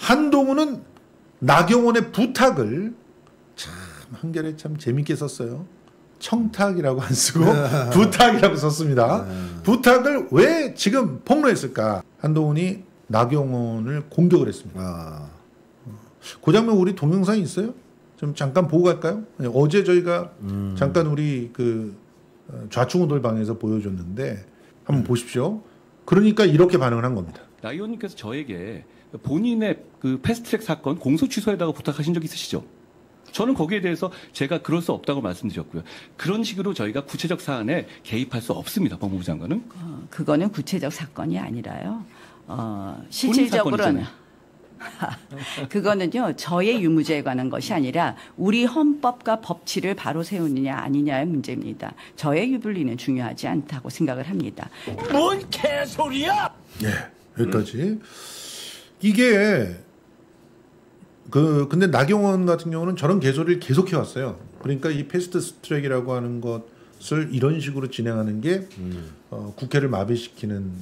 한동훈은 나경원의 부탁을 참 한결에 참 재밌게 썼어요. 청탁이라고 안 쓰고 부탁이라고 썼습니다. 부탁을 왜 지금 폭로했을까? 한동훈이 나경원을 공격을 했습니다. 그 장면 우리 동영상이 있어요? 좀 잠깐 보고 갈까요? 어제 저희가 잠깐 우리 그 좌충우돌 방에서 보여줬는데 한번 보십시오. 그러니까 이렇게 반응을 한 겁니다. 나 의원님께서 저에게 본인의 그 패스트트랙 사건 공소 취소에다가 부탁하신 적 있으시죠? 저는 거기에 대해서 제가 그럴 수 없다고 말씀드렸고요. 그런 식으로 저희가 구체적 사안에 개입할 수 없습니다. 법무부 장관은. 그거는 구체적 사건이 아니라요. 실질적으로는 그거는요. 저의 유무죄에 관한 것이 아니라 우리 헌법과 법치를 바로 세우느냐 아니냐의 문제입니다. 저의 유불리는 중요하지 않다고 생각을 합니다. 뭔 개소리야! 예, 여기까지. 이게 근데 나경원 같은 경우는 저런 개소리를 계속 해왔어요. 그러니까 이 패스트 트랙이라고 하는 것을 이런 식으로 진행하는 게 국회를 마비시키는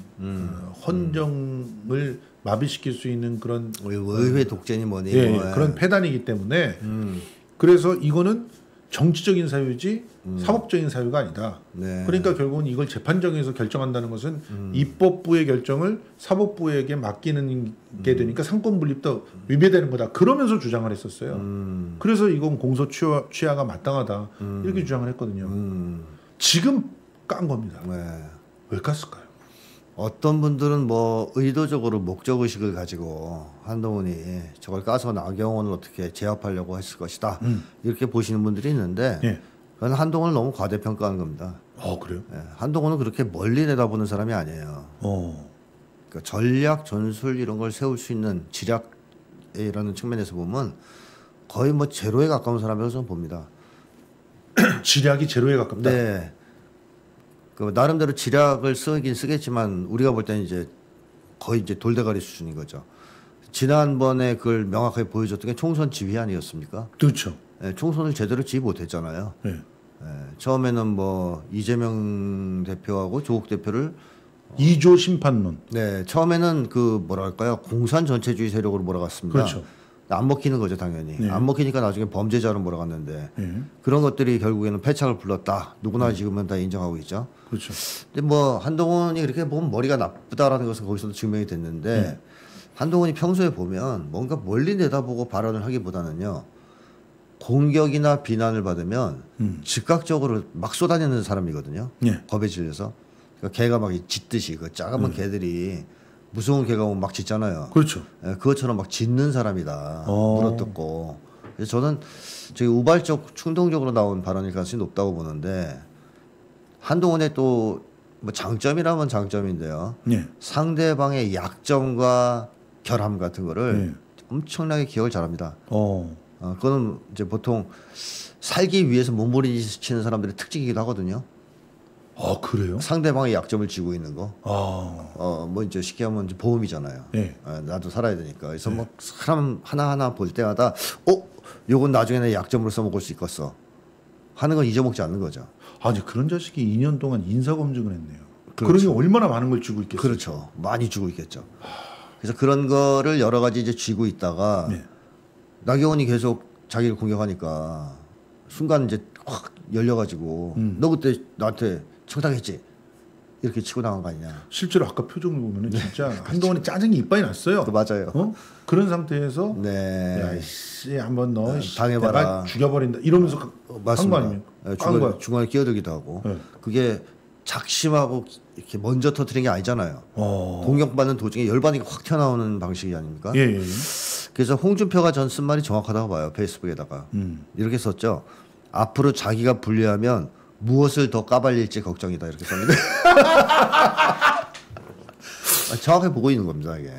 헌정을 마비시킬 수 있는 그런 의회 독재니 뭐니 그런 패단이기 때문에 그래서 이거는 정치적인 사유지 사법적인 사유가 아니다. 네. 그러니까 결국은 이걸 재판정에서 결정한다는 것은 입법부의 결정을 사법부에게 맡기는 게 되니까 상권 분립도 위배되는 거다. 그러면서 주장을 했었어요. 그래서 이건 공소 취하가 마땅하다. 이렇게 주장을 했거든요. 지금 깐 겁니다. 네. 왜 깠을까요? 어떤 분들은 뭐 의도적으로 목적의식을 가지고 한동훈이 저걸 까서 나경원을 어떻게 제압하려고 했을 것이다. 이렇게 보시는 분들이 있는데 예. 그건 한동훈을 너무 과대평가하는 겁니다. 그래요? 예, 한동훈은 그렇게 멀리 내다보는 사람이 아니에요. 그러니까 전략, 전술 이런 걸 세울 수 있는 지략이라는 측면에서 보면 거의 뭐 제로에 가까운 사람이라고 저는 봅니다. 지략이 제로에 가깝다? 네. 그 나름대로 지략을 쓰긴 쓰겠지만 우리가 볼 때는 이제 거의 이제 돌대가리 수준인 거죠. 지난번에 그걸 명확하게 보여줬던 게 총선 지휘 아니었습니까? 그렇죠. 네, 총선을 제대로 지휘 못했잖아요. 네. 네, 처음에는 뭐 이재명 대표하고 조국 대표를 2조 심판론. 네, 처음에는 그 뭐랄까요 공산 전체주의 세력으로 몰아갔습니다. 그렇죠. 안 먹히는 거죠 당연히. 네. 안 먹히니까 나중에 범죄자로 몰아갔는데 네. 그런 것들이 결국에는 패착을 불렀다. 누구나 지금은 다 인정하고 있죠. 그렇죠. 근데 뭐 한동훈이 그렇게 보면 머리가 나쁘다라는 것은 거기서도 증명이 됐는데 한동훈이 평소에 보면 뭔가 멀리 내다보고 발언을 하기보다는요 공격이나 비난을 받으면 즉각적으로 막 쏟아내는 사람이거든요. 네. 겁에 질려서 그러니까 개가 막 짖듯이 그 작은 개들이 무서운 개가 오면 막 짖잖아요. 그렇죠. 예, 그것처럼 막 짖는 사람이다. 물어뜯고. 그래서 저는 저기 우발적 충동적으로 나온 발언일 가능성이 높다고 보는데 한동훈의 또 뭐 장점이라면 장점인데요. 네. 상대방의 약점과 결함 같은 거를 엄청나게 기억을 잘합니다. 그거는 이제 보통 살기 위해서 몸부림치는 사람들의 특징이기도 하거든요. 그래요? 상대방의 약점을 쥐고 있는 거. 뭐 이제 쉽게 하면 이제 보험이잖아요. 네. 나도 살아야 되니까. 그래서 뭐 사람 하나하나 볼 때마다 요건 나중에 내 약점으로 써먹을 수 있겠어. 하는 건 잊어먹지 않는 거죠. 아니 그런 자식이 2년 동안 인사검증을 했네요. 그렇죠. 그러니 얼마나 많은 걸 쥐고 있겠어요. 그렇죠. 많이 쥐고 있겠죠. 그래서 그런 거를 여러 가지 이제 쥐고 있다가 나경원이 계속 자기를 공격하니까 순간 이제 확 열려가지고 너 그때 나한테 청탁했지 이렇게 치고 나간 거 아니냐. 실제로 아까 표정을 보면은 진짜 한동훈이 짜증이 이빨이 났어요. 맞아요. 그런 상태에서 야이씨 한번 너 당해봐라. 내가 죽여버린다 이러면서 한 거 아닙니까? 중간에 끼어들기도 하고 그게 작심하고 이렇게 먼저 터뜨린 게 아니잖아요. 공격받는 도중에 열받으니까 확 튀어나오는 방식이 아닙니까? 예. 그래서 홍준표가 전 쓴 말이 정확하다고 봐요. 페이스북에다가 이렇게 썼죠. 앞으로 자기가 불리하면 무엇을 더 까발릴지 걱정이다 이렇게 썼는데 정확하게 보고 있는 겁니다 이게.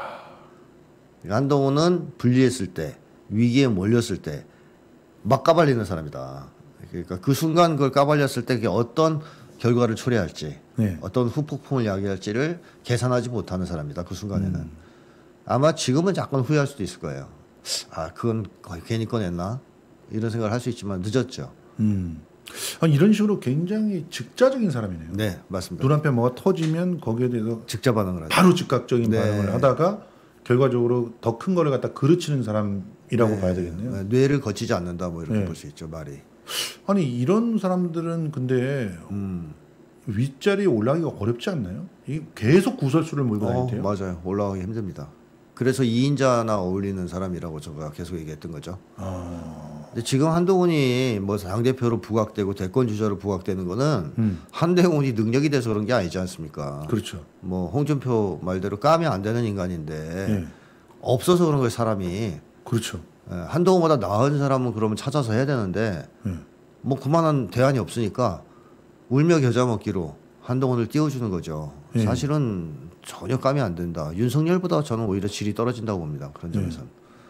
한동훈은 불리했을 때 위기에 몰렸을 때 막 까발리는 사람이다. 그러니까 그 순간 그걸 까발렸을 때 그게 어떤 결과를 초래할지 어떤 후폭풍을 야기할지를 계산하지 못하는 사람이다. 그 순간에는 아마 지금은 약간 후회할 수도 있을 거예요. 그건 거의 괜히 꺼냈나 이런 생각을 할 수 있지만 늦었죠. 이런 식으로 굉장히 즉자적인 사람이네요. 네, 맞습니다. 눈앞에 뭐가 터지면 거기에 대해서 즉자 반응을 하죠. 바로 즉각적인 반응을 하다가 결과적으로 더 큰 거를 갖다 그르치는 사람이라고 네. 봐야 되겠네요. 네, 뇌를 거치지 않는다 뭐 이렇게 네. 볼 수 있죠 말이. 아니 이런 사람들은 근데 윗자리에 올라가기가 어렵지 않나요? 이 계속 구설수를 몰고 다니대요. 맞아요. 올라가기 힘듭니다. 그래서 2인자나 어울리는 사람이라고 제가 계속 얘기했던 거죠. 근데 지금 한동훈이 뭐 당대표로 부각되고 대권 주자로 부각되는 거는 한동훈이 능력이 돼서 그런 게 아니지 않습니까? 그렇죠. 뭐 홍준표 말대로 까면 안 되는 인간인데 예. 없어서 그런 거예요 사람이. 그렇죠. 예, 한동훈보다 나은 사람은 그러면 찾아서 해야 되는데 예. 뭐 그만한 대안이 없으니까 울며 겨자 먹기로 한동훈을 띄워주는 거죠. 예. 사실은 전혀 까면 안 된다. 윤석열보다 저는 오히려 질이 떨어진다고 봅니다. 그런 점에서는.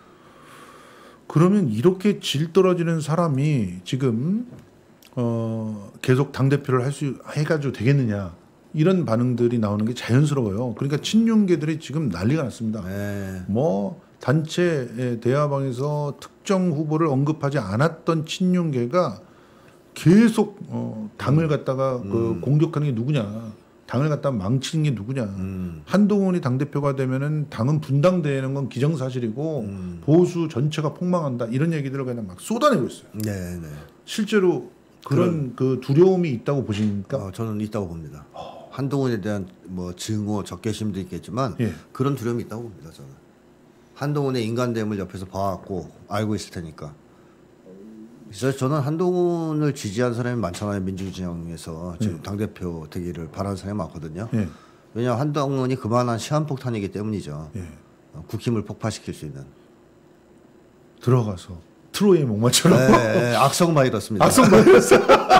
그러면 이렇게 질 떨어지는 사람이 지금 계속 당 대표를 할 수 해가지고 되겠느냐 이런 반응들이 나오는 게 자연스러워요. 그러니까 친윤계들이 지금 난리가 났습니다. 네. 뭐 단체 대화방에서 특정 후보를 언급하지 않았던 친윤계가 계속 당을 갖다가 그 공격하는 게 누구냐, 당을 갖다 망치는 게 누구냐. 한동훈이 당 대표가 되면은 당은 분당되는 건 기정사실이고 보수 전체가 폭망한다 이런 얘기들을 그냥 막 쏟아내고 있어요. 네, 네. 실제로 그런 그 두려움이 있다고 보십니까? 저는 있다고 봅니다. 한동훈에 대한 뭐 증오, 적개심도 있겠지만 예. 그런 두려움이 있다고 봅니다. 저는 한동훈의 인간됨을 옆에서 봐왔고 알고 있을 테니까. 그래서 저는 한동훈을 지지한 사람이 많잖아요. 민주진영에서 지금 당대표 되기를 바라는 사람이 많거든요. 예. 왜냐하면 한동훈이 그만한 시한폭탄이기 때문이죠. 예. 국힘을 폭파시킬 수 있는. 들어가서 트로이의 목마처럼 네, 악성 바이러스입니다. 악성 바이러스.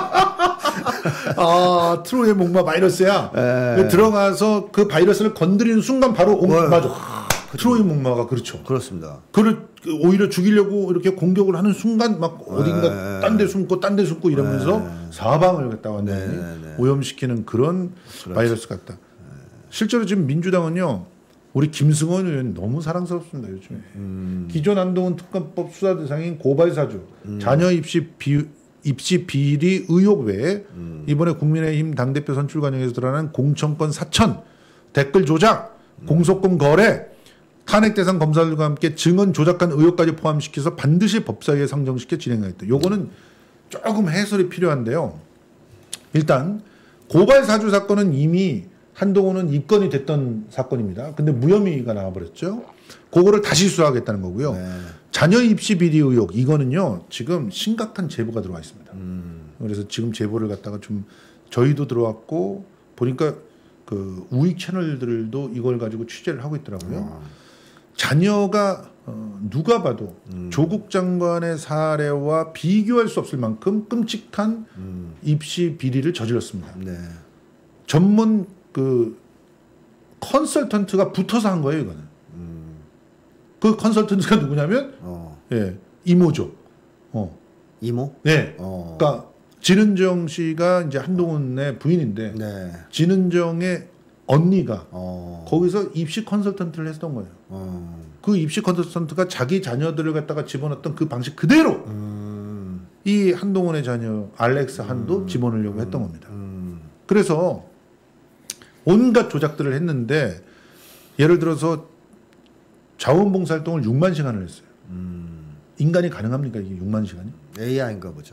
아, 트로이의 목마 바이러스야. 들어가서 그 바이러스를 건드리는 순간 바로 맞아. 트로이 목마가 그렇죠. 그렇습니다. 그를 오히려 죽이려고 이렇게 공격을 하는 순간 막 어딘가 딴 데 숨고 딴 데 숨고 이러면서 사방을 갖다 완전히 오염시키는 그런 바이러스 같다. 실제로 지금 민주당은요. 우리 김승원 의원 너무 사랑스럽습니다. 요즘에. 기존 한동훈 특검법 수사 대상인 고발사주, 자녀 입시 비리 의혹 외에 이번에 국민의힘 당대표 선출 과정에서 드러난 공천권 사천, 댓글 조작, 공소권 거래, 탄핵 대상 검사들과 함께 증언 조작한 의혹까지 포함시켜서 반드시 법사위에 상정시켜 진행하겠다. 요거는 조금 해설이 필요한데요. 일단 고발 사주 사건은 이미 한동훈은 입건이 됐던 사건입니다. 근데 무혐의가 나와버렸죠. 그거를 다시 수사하겠다는 거고요. 자녀 입시 비리 의혹 이거는요 지금 심각한 제보가 들어와 있습니다. 그래서 지금 제보를 갖다가 좀 저희도 들어왔고 보니까 그 우익 채널들도 이걸 가지고 취재를 하고 있더라고요. 자녀가 누가 봐도 조국 장관의 사례와 비교할 수 없을 만큼 끔찍한 입시 비리를 저질렀습니다. 네. 전문 그 컨설턴트가 붙어서 한 거예요, 이거는. 그 컨설턴트가 누구냐면 예, 이모죠. 이모? 네. 그러니까 진은정 씨가 이제 한동훈의 부인인데 네. 진은정의 언니가 거기서 입시 컨설턴트를 했던 거예요. 그 입시 컨설턴트가 자기 자녀들을 갖다가 집어넣었던 그 방식 그대로 이 한동훈의 자녀 알렉스 한도 집어넣으려고 했던 겁니다. 그래서 온갖 조작들을 했는데 예를 들어서 자원봉사활동을 6만 시간을 했어요. 인간이 가능합니까 이게 6만 시간이? AI인가 보죠.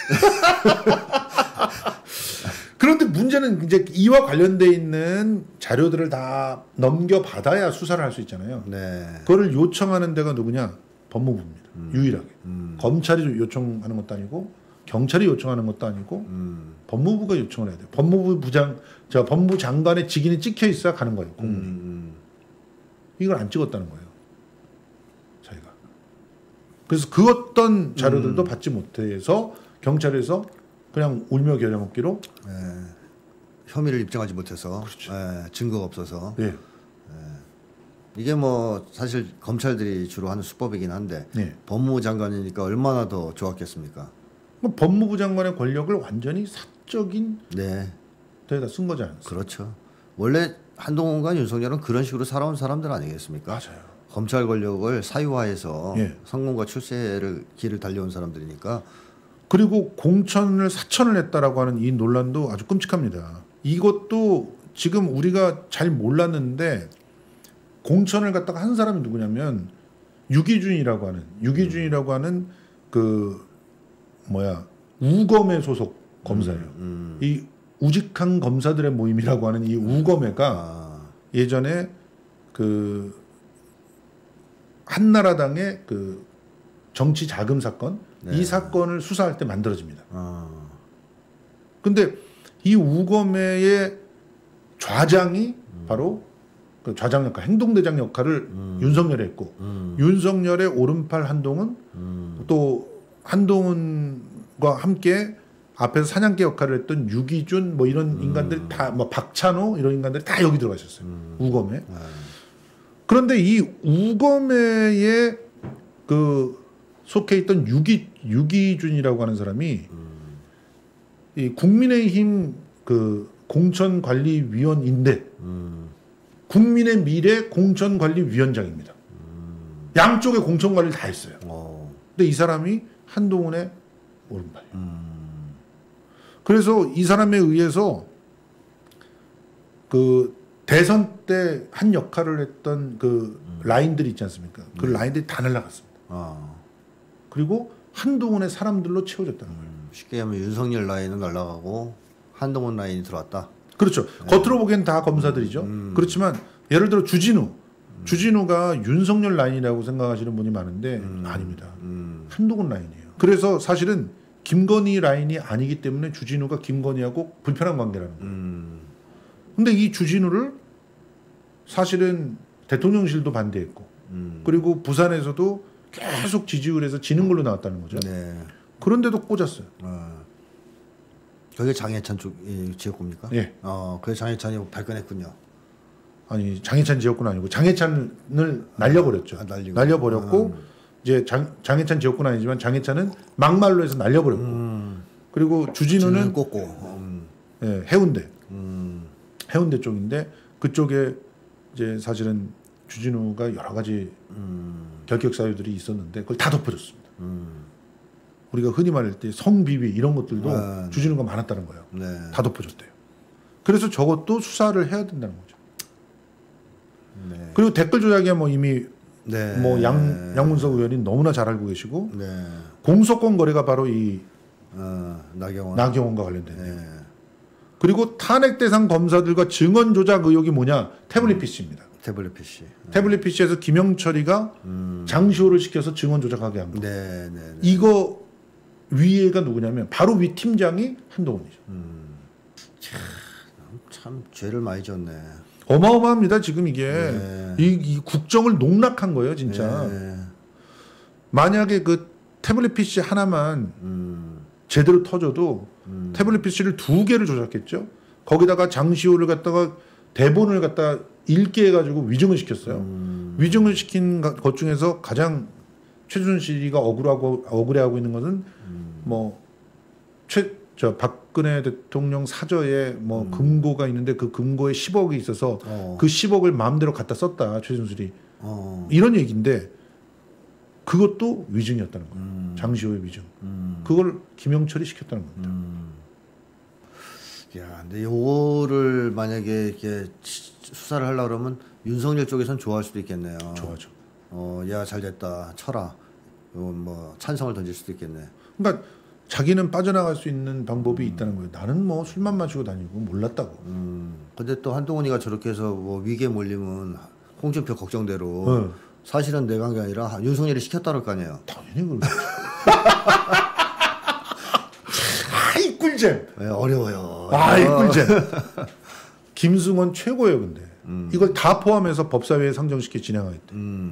그런데 문제는 이제 이와 관련돼 있는 자료들을 다 넘겨받아야 수사를 할 수 있잖아요. 네. 그거를 요청하는 데가 누구냐? 법무부입니다. 유일하게. 검찰이 요청하는 것도 아니고 경찰이 요청하는 것도 아니고 법무부가 요청을 해야 돼요. 법무부 장관의 직인이 찍혀 있어야 가는 거예요. 공문이. 이걸 안 찍었다는 거예요. 자기가. 그래서 그 어떤 자료들도 받지 못해서 경찰에서 그냥 울며 겨자 먹기로 혐의를 입증하지 못해서 그렇죠. 증거가 없어서 예. 이게 뭐 사실 검찰들이 주로 하는 수법이긴 한데 예. 법무부 장관이니까 얼마나 더 좋았겠습니까? 법무부 장관의 권력을 완전히 사적인 네, 데다 쓴 거지 않습니까? 그렇죠. 원래 한동훈과 윤석열은 그런 식으로 살아온 사람들 아니겠습니까? 맞아요. 검찰 권력을 사유화해서 예. 성공과 출세를 길을 달려온 사람들이니까. 그리고 공천을 사천을 했다라고 하는 이 논란도 아주 끔찍합니다. 이것도 지금 우리가 잘 몰랐는데 공천을 갖다가 한 사람이 누구냐면 유기준이라고 하는 그 우검의 소속 검사예요. 이 우직한 검사들의 모임이라고 하는 이 우검회가 예전에 그 한나라당의 그 정치 자금 사건 이 사건을 수사할 때 만들어집니다. 근데 이 우검회의 좌장이 바로 그 좌장 역할, 행동대장 역할을 윤석열이 했고 윤석열의 오른팔 한동훈 또 한동훈과 함께 앞에서 사냥개 역할을 했던 유기준 뭐 이런 인간들이 다 뭐 박찬호 이런 인간들이 다 여기 들어가 있었어요. 우검회. 그런데 이 우검회에 그 속해 있던 유기준이라고 하는 사람이 이 국민의힘 그 공천관리위원인데 국민의 미래 공천관리위원장입니다. 양쪽의 공천관리를 다 했어요. 근데 이 사람이 한동훈의 오른팔이에요. 그래서 이 사람에 의해서 그 대선 때 한 역할을 했던 그 라인들이 있지 않습니까? 그 라인들이 다 날라갔습니다. 그리고 한동훈의 사람들로 채워졌다는 거예요. 쉽게 하면 윤석열 라인은 날라가고 한동훈 라인이 들어왔다. 그렇죠. 겉으로 보기엔 다 검사들이죠. 그렇지만 예를 들어 주진우가 윤석열 라인이라고 생각하시는 분이 많은데 아닙니다. 한동훈 라인이에요. 그래서 사실은 김건희 라인이 아니기 때문에 주진우가 김건희하고 불편한 관계라는 거예요. 근데 이 주진우를 사실은 대통령실도 반대했고 그리고 부산에서도 계속 지지율 해서 지는 걸로 나왔다는 거죠. 네. 그런데도 꽂았어요. 그게 장해찬 쪽 지역구입니까? 예. 그래서 장해찬이 발끈했군요. 아니 장해찬 지역구는 아니고 장해찬을 날려버렸죠. 날려버렸고 이제 장해찬 지역구는 아니지만 장해찬은 막말로 해서 날려버렸고 그리고 주진우는 꽂고 예, 해운대 쪽인데 그쪽에 이제 사실은 주진우가 여러 가지 결격 사유들이 있었는데 그걸 다 덮어줬습니다. 우리가 흔히 말할 때 성비위 이런 것들도 주진우가 많았다는 거예요. 네. 다 덮어줬대요. 그래서 저것도 수사를 해야 된다는 거죠. 네. 그리고 댓글 조작이야 뭐 이미 네. 뭐 양문석 의원이 너무나 잘 알고 계시고 네. 공소권 거래가 바로 이 나경원과 관련된. 네. 그리고 탄핵 대상 검사들과 증언 조작 의혹이 뭐냐? 태블릿 PC입니다. 태블릿 PC. 태블릿 PC에서 김영철이가 장시호를 시켜서 증언 조작하게 한 거. 네. 이거 위에가 누구냐면 바로 위 팀장이 한동훈이죠. 참 죄를 많이 졌네. 어마어마합니다. 지금 이게 이 국정을 농락한 거예요, 진짜. 네. 만약에 그 태블릿 PC 하나만 제대로 터져도 태블릿 PC를 2개를 조작했죠. 거기다가 장시호를 갖다가 대본을 갖다 읽게 해가지고 위증을 시켰어요. 위증을 시킨 것 중에서 가장 최순실이가 억울해하고 있는 것은 뭐 박근혜 대통령 사저에 뭐 금고가 있는데 그 금고에 10억이 있어서 그 10억을 마음대로 갖다 썼다 최순실이 이런 얘기인데 그것도 위증이었다는 거예요. 장시호의 위증. 그걸 김영철이 시켰다는 겁니다. 야, 근데 요거를 만약에 이렇게 수사를 하려고 그러면 윤석열 쪽에선 좋아할 수도 있겠네요. 좋아하죠. 야, 잘 됐다. 쳐라. 뭐 찬성을 던질 수도 있겠네. 그러니까 자기는 빠져나갈 수 있는 방법이 있다는 거예요. 나는 뭐 술만 마시고 다니고 몰랐다고. 근데 또 한동훈이가 저렇게 해서 뭐 위기에 몰리면 홍준표 걱정대로 사실은 내가 한 게 아니라 윤석열이 시켰다는 거 아니에요. 당연히 그렇죠. 아이 꿀잼. 네, 어려워요. 아이 꿀잼. 김승원 최고예요, 근데. 이걸 다 포함해서 법사위에 상정시켜 진행하겠대.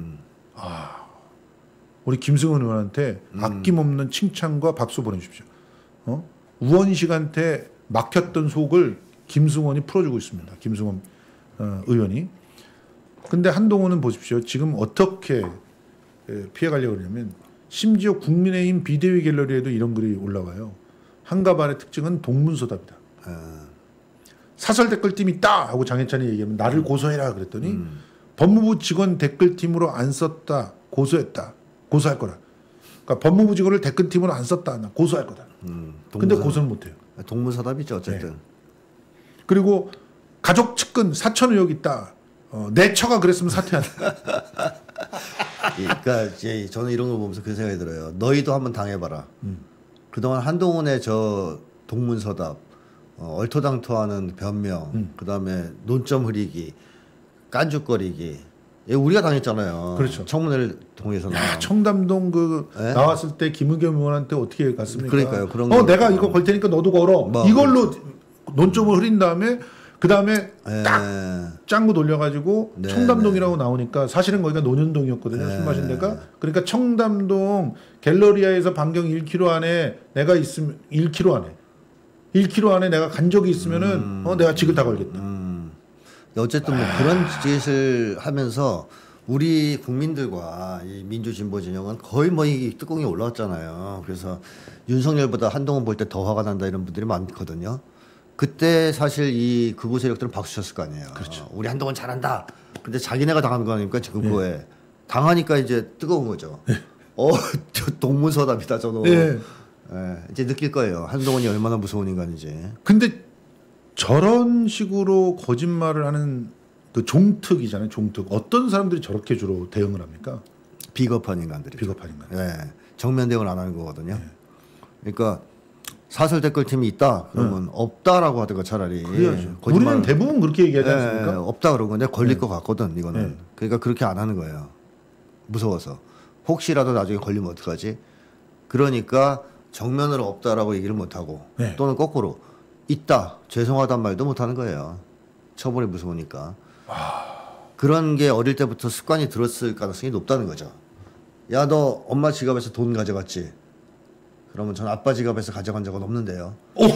우리 김승원 의원한테 아낌없는 칭찬과 박수 보내주십시오. 우원식한테 막혔던 속을 김승원이 풀어주고 있습니다. 김승원 의원이. 근데 한동훈은 보십시오. 지금 어떻게 피해가려고 그러냐면 심지어 국민의힘 비대위 갤러리에도 이런 글이 올라와요. 한가반의 특징은 동문서답이다. 사설 댓글팀이 있다 하고 장해찬이 얘기하면 나를 고소해라 그랬더니 법무부 직원 댓글팀으로 안 썼다. 고소했다. 고소할 거라. 그러니까 법무부 직원을 댓글팀으로 안 썼다. 나 고소할 거다. 근데 고소는 못해요. 동문서답이죠 어쨌든. 네. 그리고 가족 측근 사천 의혹 있다. 내 처가 그랬으면 사퇴한다. 그러니까 이제 저는 이런 거 보면서 그 생각이 들어요. 너희도 한번 당해봐라. 그동안 한동훈의 저 동문서답, 얼토당토하는 변명, 그다음에 논점 흐리기, 깐죽거리기, 우리가 당했잖아요. 그렇죠. 청문회를 통해서. 청담동 네? 나왔을 때 김의겸 의원한테 어떻게 갔습니까? 그러니까요. 그런 거. 내가 이거 걸 테니까 너도 걸어. 뭐, 이걸로 논점을 흐린 다음에 그다음에 네. 딱 짱구 돌려가지고 네, 청담동이라고 나오니까 사실은 거기가 논현동이었거든요. 네. 술 마신 데가. 그러니까 청담동 갤러리아에서 반경 1km 안에 내가 있으면 1km 안에 내가 간 적이 있으면은 내가 지글 다 걸겠다. 어쨌든 뭐 그런 짓을 하면서 우리 국민들과 이 민주진보 진영은 거의 뭐 이 뚜껑이 올라왔잖아요. 그래서 윤석열보다 한동훈 볼 때 더 화가 난다 이런 분들이 많거든요. 그때 사실 이 극우 세력들은 박수 쳤을 거 아니에요. 그렇죠. 우리 한동훈 잘한다. 근데 자기네가 당한 거 아닙니까 지금 그거에. 당하니까 이제 뜨거운 거죠. 저 동문서답이다 저도. 이제 느낄 거예요. 한동훈이 얼마나 무서운 인간인지. 근데 저런 식으로 거짓말을 하는 그 종특이잖아요. 종특. 어떤 사람들이 저렇게 주로 대응을 합니까? 비겁한 인간들이. 비겁한 인간. 정면 대응을 안 하는 거거든요. 그러니까 사설 댓글팀이 있다 그러면 없다라고 하든가 차라리. 그래야죠. 우리는 대부분 그렇게 얘기하지 않습니까? 없다 그러고 근데 걸릴 것 같거든 이거는. 그러니까 그렇게 안 하는 거예요. 무서워서. 혹시라도 나중에 걸리면 어떡하지? 그러니까 정면으로 없다라고 얘기를 못 하고 또는 거꾸로 있다 죄송하단 말도 못 하는 거예요. 처벌이 무서우니까. 그런 게 어릴 때부터 습관이 들었을 가능성이 높다는 거죠. 야, 너 엄마 지갑에서 돈 가져갔지? 그러면 전 아빠 지갑에서 가져간 적은 없는데요. 오,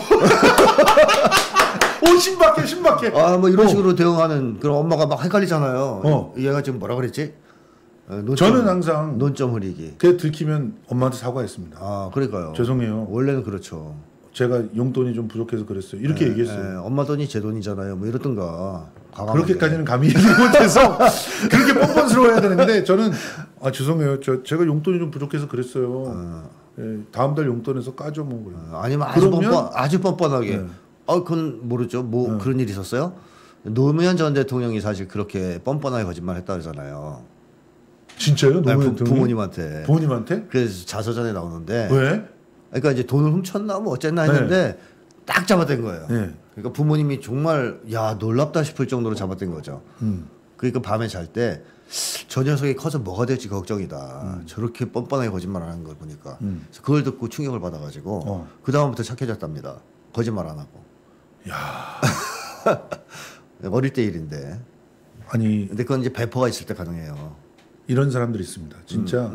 신박해. 뭐 이런 식으로 대응하는 그런 엄마가 막 헷갈리잖아요. 얘가 지금 뭐라 그랬지? 저는 항상 논점 흐리기. 그게 들키면 엄마한테 사과했습니다. 그러니까요. 죄송해요. 원래는 그렇죠. 제가 용돈이 좀 부족해서 그랬어요. 이렇게 얘기했어요. 엄마 돈이 제 돈이잖아요. 뭐 이러든가. 그렇게까지는 감히 얘기 못해서 그렇게 뻔뻔스러워야 되는데 저는 죄송해요. 제가 용돈이 좀 부족해서 그랬어요. 다음 달 용돈에서 까줘 뭐. 아니면 아주 뻔뻔하게. 그건 모르죠. 뭐 그런 일이 있었어요? 노무현 전 대통령이 사실 그렇게 뻔뻔하게 거짓말했다 그러잖아요. 진짜요? 노무현 부모님한테. 부모님한테? 그래서 자서전에 나오는데. 왜? 그러니까 이제 돈을 훔쳤나 뭐 어쨌나 했는데 딱 잡아댄 거예요. 그러니까 부모님이 정말 놀랍다 싶을 정도로 잡아댄 거죠. 그러니까 밤에 잘 때 저 녀석이 커서 뭐가 될지 걱정이다. 저렇게 뻔뻔하게 거짓말하는 걸 보니까 그래서 그걸 듣고 충격을 받아가지고 그 다음부터 착해졌답니다. 거짓말 안 하고. 야. 어릴 때 일인데. 아니. 근데 그건 이제 배포가 있을 때 가능해요. 이런 사람들이 있습니다. 진짜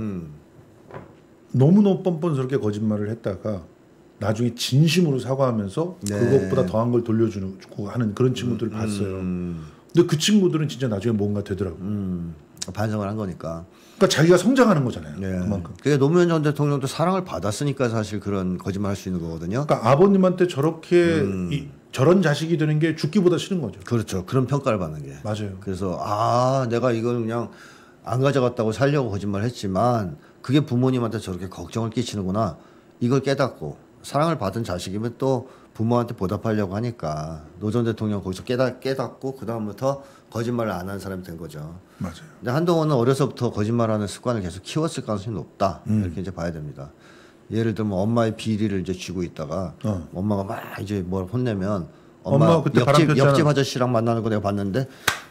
너무너무 뻔뻔스럽게 거짓말을 했다가 나중에 진심으로 사과하면서 그것보다 더한 걸 돌려주고 하는 그런 친구들을 봤어요. 근데 그 친구들은 진짜 나중에 뭔가 되더라고요. 반성을 한 거니까. 그러니까 자기가 성장하는 거잖아요. 그만큼. 그게 노무현 전 대통령도 사랑을 받았으니까 사실 그런 거짓말 할 수 있는 거거든요. 그러니까 아버님한테 저렇게 저런 자식이 되는 게 죽기보다 싫은 거죠. 그렇죠. 그런 평가를 받는 게. 맞아요. 그래서 내가 이걸 그냥 안 가져갔다고 살려고 거짓말 했지만 그게 부모님한테 저렇게 걱정을 끼치는구나. 이걸 깨닫고 사랑을 받은 자식이면 또 부모한테 보답하려고 하니까 노 전 대통령 거기서 깨닫고 그다음부터 거짓말을 안 하는 사람이 된 거죠. 맞아요. 근데 한동훈은 어려서부터 거짓말하는 습관을 계속 키웠을 가능성이 높다. 이렇게 이제 봐야 됩니다. 예를 들면 엄마의 비리를 이제 쥐고 있다가 엄마가 막 이제 뭘 혼내면 엄마 그때 옆집 아저씨랑 만나는 거 내가 봤는데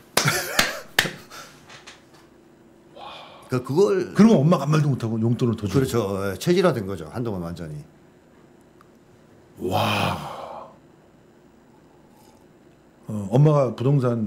그걸 그러면 엄마가 아무 말도 못하고 용돈을 더 주고. 그렇죠. 체질화된 거죠. 한동훈 완전히. 와. 엄마가 부동산으로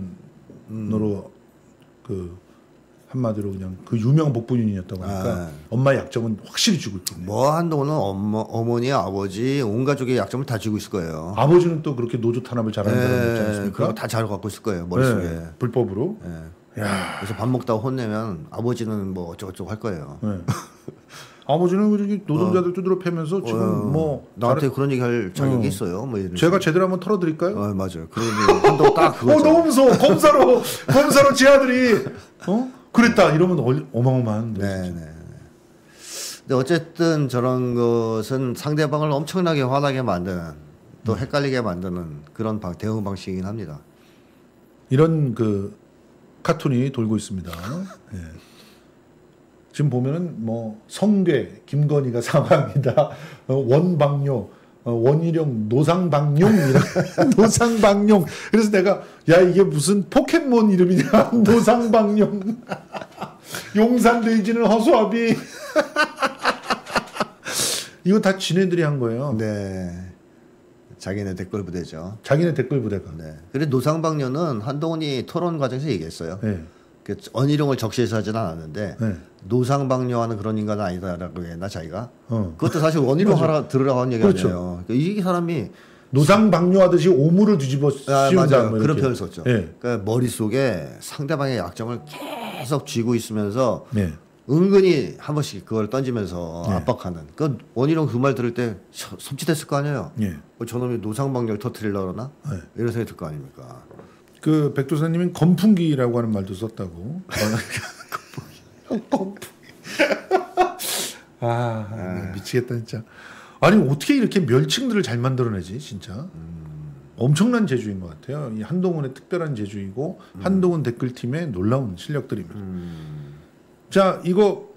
그 한마디로 그냥 그 유명 복분인이었다고 하니까 엄마의 약점은 확실히 쥐고 있거든요. 뭐 한동훈은 어머니, 아버지, 온 가족의 약점을 다 쥐고 있을 거예요. 아버지는 또 그렇게 노조 탄압을 잘하는 사람이지 않습니까? 그거 다 잘 갖고 있을 거예요. 머릿속에. 불법으로. 야. 그래서 밥 먹다가 혼내면 아버지는 뭐 어쩌고저쩌고 할 거예요. 아버지는 그렇게 노동자들 두드려 패면서 지금 뭐 나한테 그런 얘기 할 자격이 있어요. 뭐 이런 제가 제대로 한번 털어드릴까요? 맞아요. 그런 한동 딱 그거죠. 너무 무서워. 검사로 제 아들이 그랬다 이러면 어마어마한데. 네네. 근데 어쨌든 저런 것은 상대방을 엄청나게 화나게 만드는 또 헷갈리게 만드는 그런 대응 방식이긴 합니다. 이런 그 카툰이 돌고 있습니다. 예. 지금 보면은 뭐 성괴 김건희가 사망이다. 원방뇨 원희룡 노상방룡 노상방룡. 그래서 내가 야 이게 무슨 포켓몬 이름이냐 노상방룡. 용산대지는 허수아비. 이거 다 지네들이 한 거예요. 네. 자기네 댓글 부대죠. 자기네 댓글 부대가. 네. 그래 노상방뇨는 한동훈이 토론 과정에서 얘기했어요. 네. 원희룡을 적시해서 하지는 않았는데 네. 노상방뇨하는 그런 인간은 아니다라고 했나 자기가. 그것도 사실 원희룡 하라 들으라고 한 얘기 그렇죠. 아니에요. 이 사람이 노상방뇨하듯이 오물을 뒤집어 씌운다. 맞아요. 뭐 그런 표현을 썼죠. 네. 그러니까 머릿속에 상대방의 약점을 계속 쥐고 있으면서 네. 은근히 한 번씩 그걸 던지면서 네. 압박하는. 그 원희룡 그 말 들을 때 섬찟했을 거 아니에요. 네. 저놈이 노상방뇨를 터뜨리려고 그러나? 네. 이런 생각이 들 거 아닙니까? 그 백도사님은 건풍기라고 하는 말도 썼다고. 건풍기. 미치겠다 진짜. 아니 어떻게 이렇게 멸칭들을 잘 만들어내지 진짜. 엄청난 재주인 것 같아요. 이 한동훈의 특별한 재주이고 한동훈 댓글팀의 놀라운 실력들입니다. 자 이거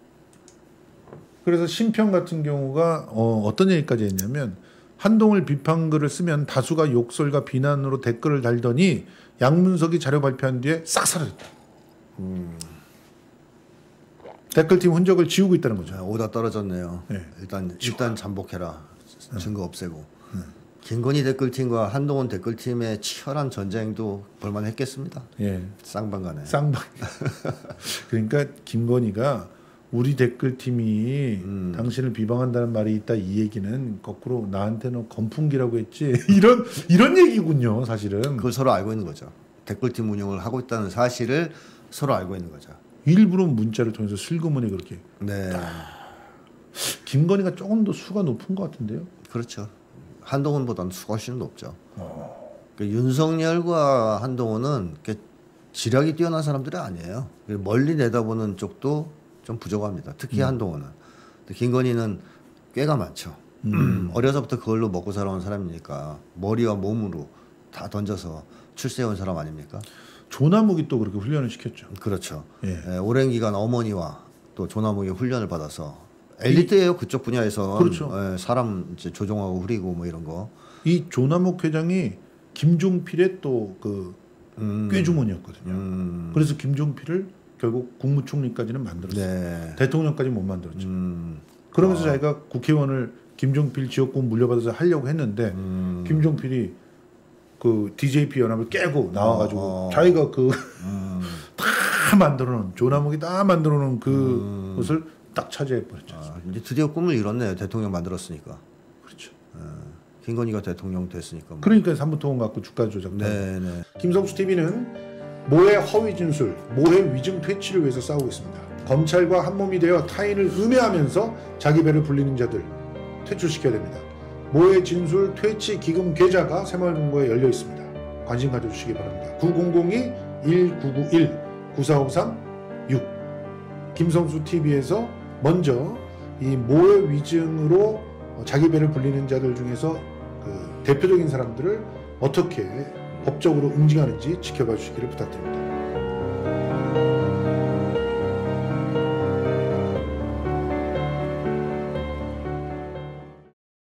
그래서 심평 같은 경우가 어떤 얘기까지 했냐면 한동훈 비판글을 쓰면 다수가 욕설과 비난으로 댓글을 달더니 양문석이 자료 발표한 뒤에 싹 사라졌다. 댓글팀 흔적을 지우고 있다는 거죠. 오다 떨어졌네요. 네. 일단 잠복해라. 증거 없애고. 김건희 댓글팀과 한동훈 댓글팀의 치열한 전쟁도 볼만했겠습니다. 예. 쌍방간에. 쌍방. 그러니까 김건희가 우리 댓글팀이 당신을 비방한다는 말이 있다 이 얘기는 거꾸로 나한테는 건풍기라고 했지 이런 얘기군요 사실은. 그걸 서로 알고 있는 거죠. 댓글팀 운영을 하고 있다는 사실을 서로 알고 있는 거죠. 일부러 문자를 통해서 슬그머니 그렇게. 네. 김건희가 조금 더 수가 높은 것 같은데요. 그렇죠. 한동훈보다는 수가 훨씬 높죠. 윤석열과 한동훈은 지략이 뛰어난 사람들이 아니에요. 멀리 내다보는 쪽도 좀 부족합니다. 특히 한동훈은. 김건희는 꾀가 많죠. 어려서부터 그걸로 먹고 살아온 사람이니까 머리와 몸으로 다 던져서 출세해온 사람 아닙니까? 조남욱이 또 그렇게 훈련을 시켰죠. 그렇죠. 예. 오랜 기간 어머니와 또 조남욱의 훈련을 받아서 엘리트예요. 그쪽 분야에서. 그렇죠. 사람 이제 조종하고 후리고 뭐 이런 거. 이 조남욱 회장이 김종필의 또 그 꾀주머니였거든요. 그래서 김종필을 결국 국무총리까지는 만들었어요. 네. 대통령까지 못 만들었죠. 그러면서 자기가 국회의원을 김종필 지역구 물려받아서 하려고 했는데 김종필이 그 DJP 연합을 깨고 나와가지고 자기가 다 만들어놓은 조남욱이 다 만들어놓은 그것을 딱 차지해버렸죠. 이제 드디어 꿈을 이뤘네요. 대통령 만들었으니까. 그렇죠. 김건희가 대통령 됐으니까. 뭐. 그러니까 삼부토건 갖고 주가 조작. 네네. 김성수 TV는 모해 허위 진술, 모해 위증 퇴치를 위해서 싸우고 있습니다. 검찰과 한몸이 되어 타인을 음해하면서 자기 배를 불리는 자들 퇴출시켜야 됩니다. 모해 진술 퇴치 기금 계좌가 새마을금고에 열려 있습니다. 관심 가져주시기 바랍니다. 9002-1991-9453-6 김성수 TV에서 먼저 이 모해 위증으로 자기 배를 불리는 자들 중에서 그 대표적인 사람들을 어떻게 법적으로 응징하는지 지켜봐 주시기를 부탁드립니다.